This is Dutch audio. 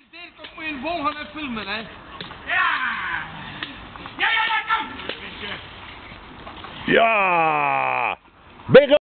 Dirk, moet je een bol gaan filmen, hè? Ja! Ja, kom! Ja! Ben je